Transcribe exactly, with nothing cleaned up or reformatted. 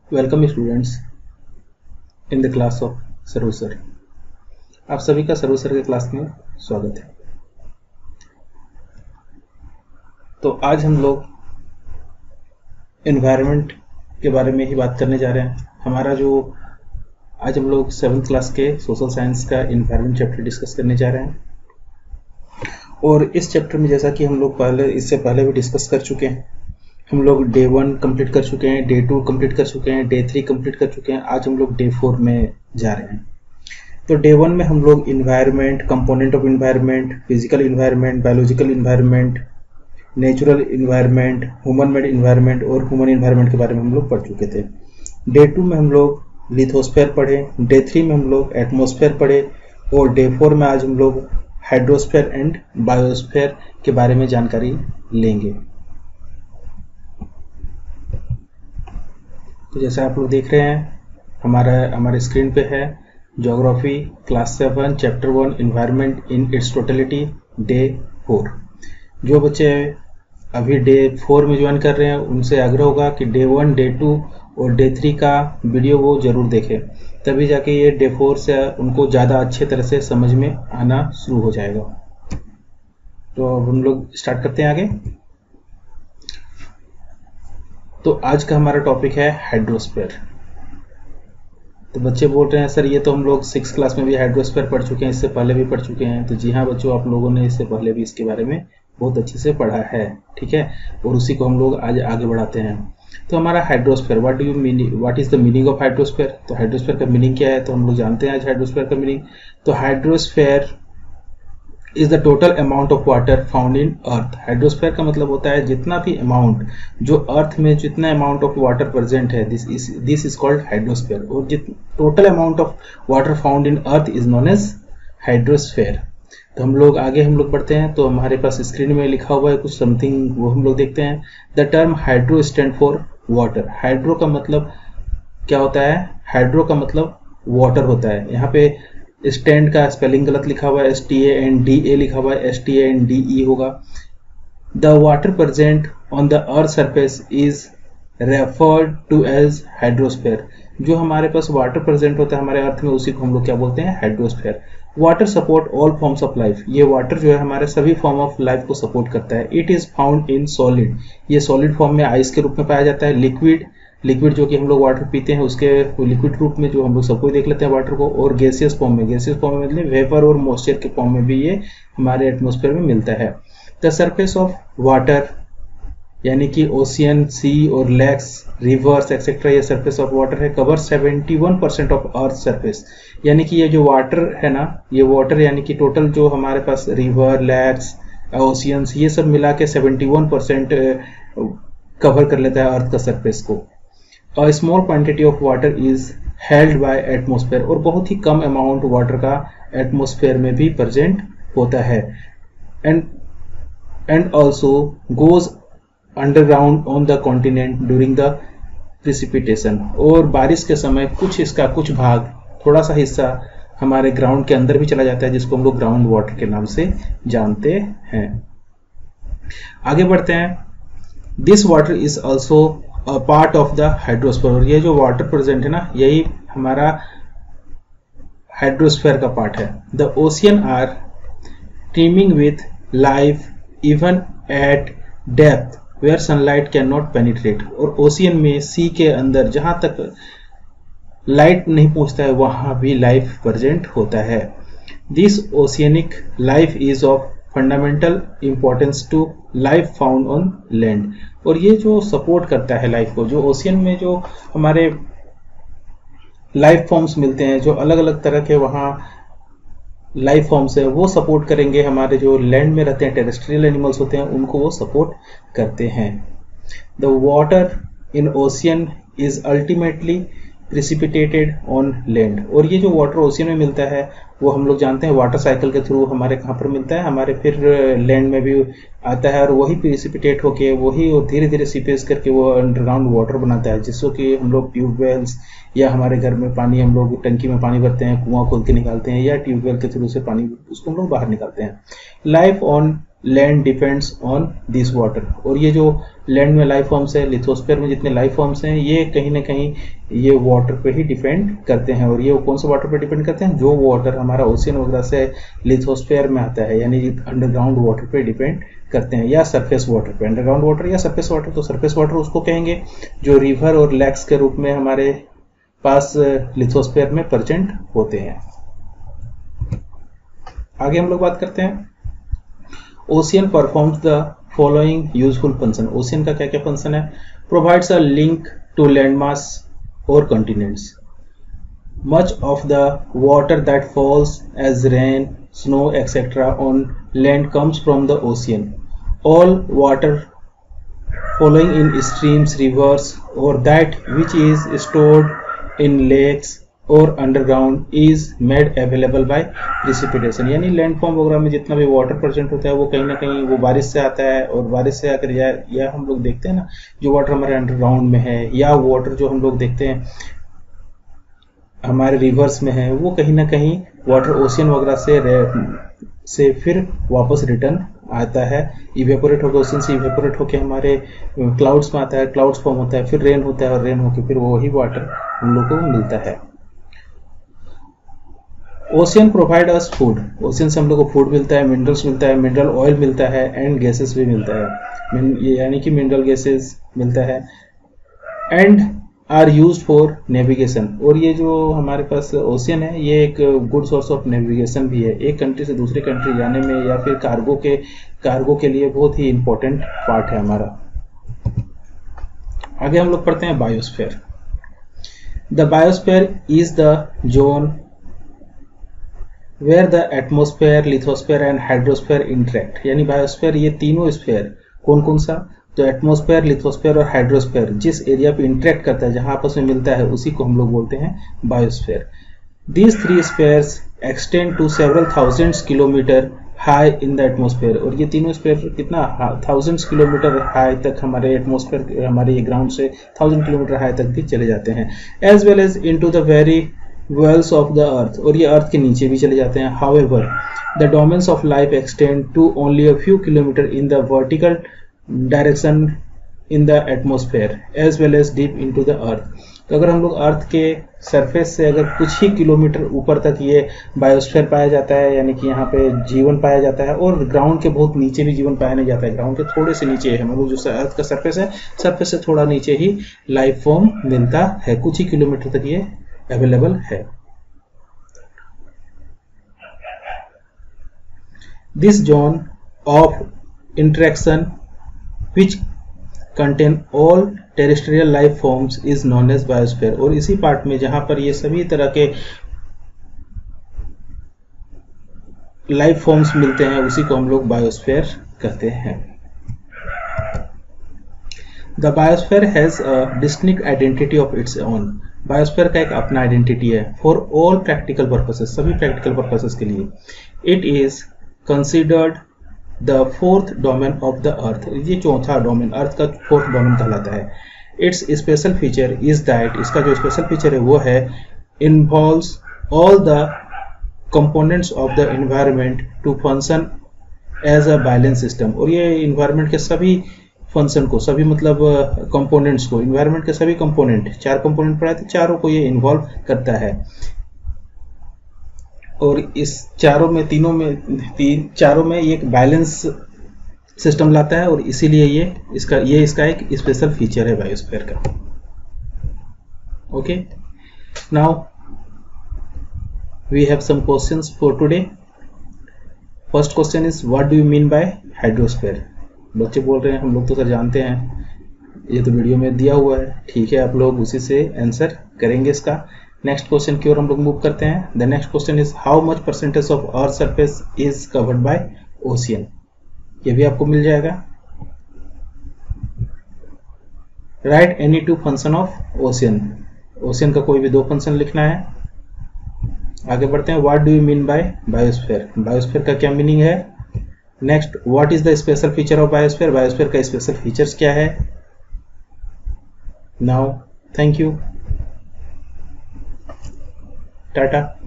Welcome students in the class of सर्व sir. आप सभी का सर्व सर के क्लास में स्वागत है। तो आज हम लोग एनवायरनमेंट के बारे में ही बात करने जा रहे हैं। हमारा जो आज हम लोग सेवन्थ क्लास के सोशल साइंस का एनवायरनमेंट चैप्टर डिस्कस करने जा रहे हैं। और इस चैप्टर में जैसा कि हम लोग पहले इससे पहले भी डिस्कस कर चुके हैं, हम लोग डे वन कंप्लीट कर चुके हैं, डे टू कंप्लीट कर चुके हैं, डे थ्री कंप्लीट कर चुके हैं। आज हम लोग डे फोर में जा रहे हैं। तो डे वन में हम लोग environment, component of environment, physical environment, biological environment, natural environment, human made environment और ह्यूमन इन्वायरमेंट के बारे में हम लोग पढ़ चुके थे। डे टू में हम लोग लिथोस्फेयर पढ़े, डे थ्री में हम लोग एटमोस्फेयर पढ़े और डे फोर में आज हम लोग हाइड्रोस्फेयर एंड बायोस्फेयर के बारे में जानकारी लेंगे। तो जैसे आप लोग देख रहे हैं, हमारा हमारे स्क्रीन पे है geography class seven chapter one environment in its totality day four. जो बच्चे अभी डे फोर में ज्वाइन कर रहे हैं उनसे आग्रह होगा कि डे वन, डे टू और डे थ्री का वीडियो वो जरूर देखें, तभी जाके ये डे फोर से उनको ज़्यादा अच्छे तरह से समझ में आना शुरू हो जाएगा। तो अब हम लोग स्टार्ट करते हैं आगे। तो आज का हमारा टॉपिक है हाइड्रोस्फीयर। तो बच्चे बोल रहे हैं सर ये तो हम लोग सिक्स क्लास में भी हाइड्रोस्फीयर पढ़ चुके हैं, इससे पहले भी पढ़ चुके हैं। तो जी हाँ बच्चों, आप लोगों ने इससे पहले भी इसके बारे में बहुत अच्छे से पढ़ा है, ठीक है। और उसी को हम लोग आज आगे बढ़ाते हैं। तो हमारा hydrosphere, what do you mean, what is the meaning of hydrosphere. तो हाइड्रोस्फीयर का मीनिंग क्या है, तो हम लोग जानते हैं आज हाइड्रोस्फीयर का मीनिंग। तो hydrosphere is the total amount of water found in earth. Hydrosphere का मतलब होता है जितना भी अमाउंट, जो अर्थ में जितना अमाउंट ऑफ वाटर प्रेजेंट है, this is this is called hydrosphere. और जित total amount of water found in earth is known as hydrosphere. तो हम लोग आगे हम लोग बढ़ते हैं। तो हमारे पास स्क्रीन में लिखा हुआ है कुछ समथिंग, वो हम लोग देखते हैं। The term hydro stand for water. Hydro का मतलब क्या होता है, हाइड्रो का मतलब वाटर होता है। यहाँ पे स्टैंड का स्पेलिंग गलत लिखा हुआ है, S T A N D A लिखा हुआ है, S T A N D E होगा। The water present on the earth surface is referred to as hydrosphere. जो हमारे पास वाटर प्रेजेंट होता है हमारे अर्थ में, उसी को हम लोग क्या बोलते हैं, hydrosphere. Water support all forms of life. ये वाटर जो है हमारे सभी फॉर्म ऑफ लाइफ को सपोर्ट करता है। It is found in solid. ये सॉलिड फॉर्म में आइस के रूप में पाया जाता है। लिक्विड, लिक्विड जो कि हम लोग वाटर पीते हैं उसके लिक्विड रूप में जो हम लोग सबको देख लेते हैं वाटर को। और गैसियस फॉर्म में, गैसियस फॉर्म में मतलब वेपर और मॉइस्चर के फॉर्म में भी ये हमारे एटमॉस्फेयर में मिलता है। द सरफेस ऑफ वाटर यानी कि ओशियन, सी और लेक्स, रिवर्स एक्सेट्रा, ये सरफेस ऑफ वाटर है। Cover seventy one percent of earth surface. यानी कि ये जो वाटर है ना, ये वाटर यानी कि टोटल जो हमारे पास रिवर, लेक्स, ओशियंस, ये सब मिला के सेवेंटी वन परसेंट कवर कर लेता है अर्थ का सरफेस को। A small quantity of water is held by atmosphere। और बहुत ही कम अमाउंट वाटर का एटमॉस्फेयर में भी प्रेजेंट होता है। And and also goes underground on the continent during the precipitation. और बारिश के समय कुछ इसका कुछ भाग, थोड़ा सा हिस्सा हमारे ग्राउंड के अंदर भी चला जाता है, जिसको हम लोग ग्राउंड वाटर के नाम से जानते हैं। आगे बढ़ते हैं। This water is also part of the hydrosphere. और ये जो वाटर प्रेजेंट है ना, यही हमारा हाइड्रोस्फीयर का पार्ट है। The ocean are teeming with life even at depth where sunlight can not penetrate. और ओशियन में, सी के अंदर जहां तक लाइट नहीं पहुंचता है वहां भी लाइफ प्रेजेंट होता है। This oceanic life is of fundamental importance to life found on land. और ये जो सपोर्ट करता है लाइफ को, जो ओशियन में जो हमारे लाइफ फॉर्म्स मिलते हैं, जो अलग अलग तरह के वहाँ लाइफ फॉर्म्स है, वो सपोर्ट करेंगे हमारे जो लैंड में रहते हैं, टेरेस्ट्रियल एनिमल्स होते हैं, उनको वो सपोर्ट करते हैं। The water in ocean is ultimately precipitated on land. और ये जो वाटर ओशियन में मिलता है वो हम लोग जानते हैं वाटर साइकिल के थ्रू हमारे कहाँ पर मिलता है, हमारे फिर लैंड में भी आता है। और वही प्रिसिपिटेट होके वही और धीरे धीरे सीपेज करके वो अंडरग्राउंड वाटर बनाता है, जिसको कि हम लोग ट्यूबवेल्स या हमारे घर में पानी, हम लोग टंकी में पानी भरते हैं, कुआं खोद के निकालते हैं, या ट्यूबवेल के थ्रू से पानी उसको हम लोग बाहर निकालते हैं। Life on land depends on this water. और ये जो लैंड में लाइफ फॉर्म्स है, लिथोस्फीयर में जितने लाइफ फॉर्म्स हैं, ये कहीं ना कहीं ये वाटर पे ही डिपेंड करते हैं। और ये कौन से वाटर पे डिपेंड करते हैं? जो वाटर हमारा ओशियन वगैरह से लिथोस्फीयर में आता है, यानी अंडरग्राउंड वाटर पे डिपेंड करते हैं, या सरफेस वाटर पे। अंडरग्राउंड वाटर या सरफेस वाटर, तो सरफेस वाटर उसको कहेंगे जो रिवर और लेक्स के रूप में हमारे पास लिथोस्फीयर में प्रेजेंट होते हैं। आगे हम लोग बात करते हैं, ocean performs the following useful function. Ocean का क्या क्या फंक्शन है? Provides a link to landmass और continents. Much of the water that falls as rain, snow etcetera on land comes from the ocean. All water following in streams, rivers, or that which is stored in lakes or underground is made available by precipitation। यानी landform वगैरह में जितना भी water present होता है वो कहीं ना कहीं वो बारिश से आता है, और बारिश से आकर या, या हम लोग देखते हैं ना जो वाटर हमारे अंडरग्राउंड में है, या वाटर जो हम लोग देखते हैं हमारे रिवर्स में है, वो कहीं ना कहीं वाटर ओशियन वगैरह से से फिर वापस रिटर्न आता है, इवेपोरेट होकर ओशियन से इवेपोरेट होकर हमारे क्लाउड्स में आता है, क्लाउड्स फॉर्म होता है, फिर रेन होता है, और रेन होकर फिर वही वाटर हम लोग को मिलता है। Ocean provide us food. Ocean से हम लोग को फूड मिलता है, मिनरल्स मिलता है, मिनरल ऑयल मिलता है, एंड गैसेस भी मिलता है, यानी कि मिनरल गैसेस मिलता है, and are used for navigation. और ये जो हमारे पास ओशियन है ये एक गुड सोर्स ऑफ नेविगेशन भी है, एक कंट्री से दूसरी कंट्री जाने में या फिर कार्गो के कार्गो के लिए बहुत ही इंपॉर्टेंट पार्ट है हमारा। आगे हम लोग पढ़ते हैं biosphere. The biosphere is the zone where the atmosphere, lithosphere and hydrosphere interact. यानी बायोस्फीयर ये तीनों स्फीयर, कौन कौन सा? तो एटमॉस्फेयर, लिथोस्फीयर और हाइड्रोस्फीयर जिस एरिया पे इंटरेक्ट करता है, जहां आपस में मिलता है, उसी को हम लोग बोलते हैं biosphere. These three spheres extend to several thousands kilometre high in the atmosphere. और ये तीनों स्फीयर कितना थाउजेंड्स किलोमीटर हाई तक हमारे एटमॉस्फेयर, हमारे ये ग्राउंड से थाउजेंड किलोमीटर हाई तक भी चले जाते हैं, as well as into the very wells of the earth. और ये अर्थ के नीचे भी चले जाते हैं। However the domains of life extend to only a few kilometre in the vertical direction in the atmosphere as well as deep into the earth. तो अगर हम लोग अर्थ के सरफेस से अगर कुछ ही किलोमीटर ऊपर तक ये बायोस्फीयर पाया जाता है, यानी कि यहाँ पे जीवन पाया जाता है, और ग्राउंड के बहुत नीचे भी जीवन पाया नहीं जाता है, ग्राउंड के थोड़े से नीचे है, मतलब जो अर्थ का सरफेस है, सरफेस से थोड़ा नीचे ही लाइफ फॉर्म मिलता है, कुछ ही किलोमीटर तक ये अवेलेबल है। This zone of interaction which contain all terrestrial life forms is known as biosphere। और इसी पार्ट में जहां पर ये सभी तरह के लाइफ फॉर्म्स मिलते हैं, उसी को हम लोग बायोस्फीयर कहते हैं। The biosphere has a distinct identity of its own. Biosphere का एक अपना आइडेंटिटी है, फॉर ऑल प्रैक्टिकल पर्पसेस, सभी प्रैक्टिकल पर्पसेस के लिए। It is considered the fourth domain of the earth. ये चौथा डोमेन, अर्थ का फोर्थ डोमेन कहलाता है। Its special feature is that, इसका जो स्पेशल फीचर है वो है involves all the components of the environment to function as a balance system. और ये इन्वायरमेंट के सभी फंक्शन को, सभी मतलब कंपोनेंट्स को, इन्वायरमेंट के सभी कंपोनेंट, चार कंपोनेंट पढ़ाए थे, चारों को ये इन्वॉल्व करता है। और इस चारों में, तीनों में, तीन चारों में ये एक बैलेंस सिस्टम लाता है, और इसीलिए ये इसका ये इसका एक स्पेशल फीचर है बायोस्फीयर का। Okay, now we have some questions for today. First question is what do you mean by hydrosphere. बच्चे बोल रहे हैं हम लोग तो सर जानते हैं, ये तो वीडियो में दिया हुआ है, ठीक है, आप लोग उसी से आंसर करेंगे इसका। नेक्स्ट क्वेश्चन की ओर हम लोग मूव करते हैं। The next question is how much percentage of earth surface is covered by ocean. ये भी आपको मिल जाएगा। Write any two function of ocean. Ocean का कोई भी दो फंक्शन लिखना है। आगे बढ़ते हैं। What do you mean by biosphere. Biosphere का क्या मीनिंग है। Next, what is the special feature of biosphere. Biosphere का स्पेशल फीचर्स क्या है। Now thank you, Tata.